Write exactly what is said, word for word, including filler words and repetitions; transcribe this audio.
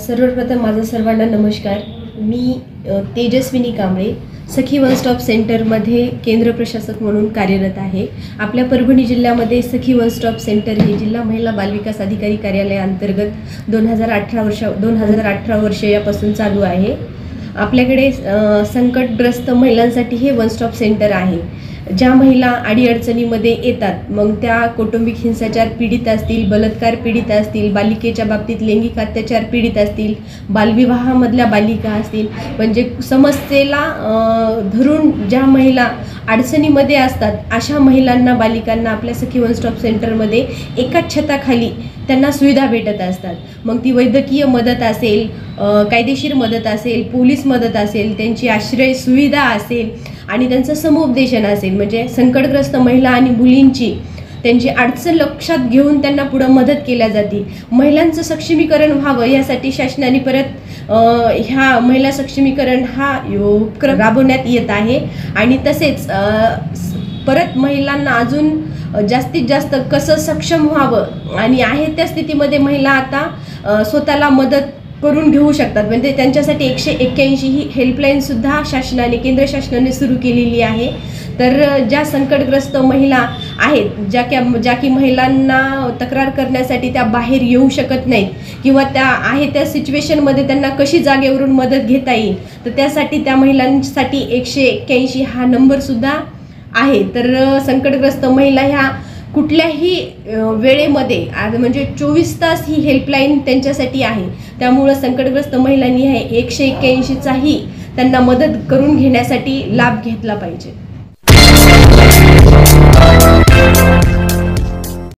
सर्वप्रथम माझा सर्वांना नमस्कार। मी तेजस्विनी कांबळे सखी वन स्टॉप सेंटरमध्ये केंद्र प्रशासक म्हणून कार्यरत आहे। आपल्या परभणी जिल्ह्यामध्ये सखी वन स्टॉप सेंटर हे जिल्हा महिला बालविकास अधिकारी कार्यालयाअंतर्गत दोन हजार अठरा वर्ष दोन हजार अठरा वर्ष यापासून चालू आहे। आपल्याकडे संकटग्रस्त महिलांसाठी हे वन स्टॉप सेंटर आहे। ज्या महिला अडीअडचणीमध्ये येतात, मग त्या कौटुंबिक हिंसाचार पीडित असतील, बलात्कार पीडित असतील, बालिकेच्या बाबतीत लैंगिक अत्याचार पीडित असतील, बालविवाहामधल्या बालिका असतील, म्हणजे समस्येला धरून ज्या महिला अडचणीमध्ये असतात अशा महिलांना, बालिकांना आपल्या सखी वन स्टॉप सेंटरमध्ये एकाच छताखाली त्यांना सुविधा भेटत असतात। मग ती वैद्यकीय मदत असेल, कायदेशीर मदत असेल, पोलीस मदत असेल, त्यांची आश्रय सुविधा असेल आणि त्यांचं समुपदेशन असेल, म्हणजे संकटग्रस्त महिला आणि मुलींची त्यांची अडचण लक्षात घेऊन त्यांना पुढे मदत केल्या जाते। महिलांचं सक्षमीकरण व्हावं यासाठी शासनाने परत ह्या महिला सक्षमीकरण हा उपक्रम राबवण्यात येत आहे आणि तसेच परत महिलांना अजून जास्तीत जास्त कसं सक्षम व्हावं आणि आहे त्या स्थितीमध्ये महिला आता स्वतःला मदत करून घेऊ शकतात, म्हणजे त्यांच्यासाठी एकशे एक्क्याऐंशी ही हेल्पलाईनसुद्धा शासनाने केंद्र शासनाने सुरू केलेली आहे। तर ज्या संकटग्रस्त महिला आहेत, ज्या क्या ज्या की महिलांना तक्रार करण्यासाठी त्या बाहेर येऊ शकत नाहीत किंवा त्या आहे त्या सिच्युएशनमध्ये त्यांना कशी जागेवरून मदत घेता येईल, तर त्यासाठी त्या महिलांसाठी एकशे एक्क्याऐंशी हा नंबरसुद्धा आहे। तर संकटग्रस्त महिला ह्या कुठल्याही वेळेमध्ये आज म्हणजे चोवीस तास ही हेल्पलाईन त्यांच्यासाठी आहे। त्यामुळे संकटग्रस्त महिलांनी हे एकशे एक्क्याऐंशीचाही त्यांना मदत करून घेण्यासाठी लाभ घेतला पाहिजे।